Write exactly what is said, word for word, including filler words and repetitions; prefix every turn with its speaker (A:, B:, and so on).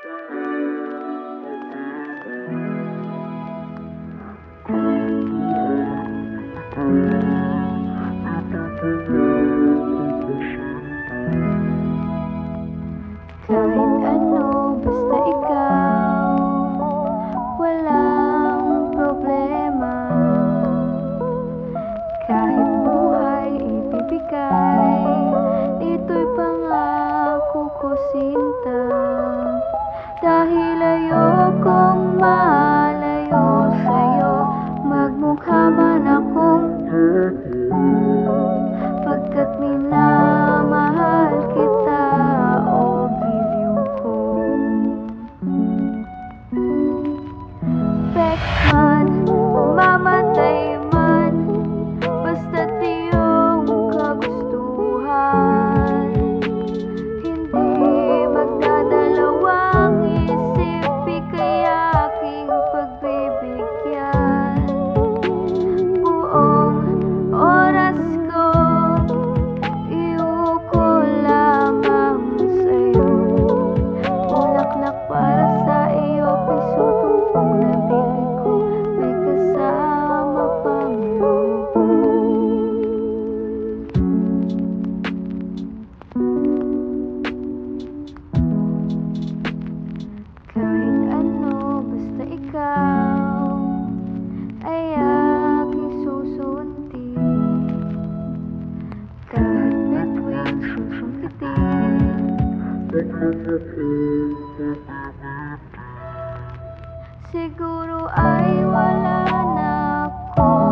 A: Kahit ano, basta ikaw, walang problema. Kahit buhay ibibigay, ito'y pangako ko, sinta. Dahil ayokong malayo sa'yo, magmukha man akong pagkat minamahal kita, o giliw ko. Peksman, mamatay man, basta't iyong kagustuhan. Hindi magdadalawang isip, ika'y aking pagbibigyan. Buong oras ko, iuko lamang sa'yo. Bulaklak para sa iyo, piso tumpok na bibig ko, may kasama pang luho. Kahit ano, basta ikaw ay aking susunti. Kahit bituin susungkitin, siguro ay wala na ako.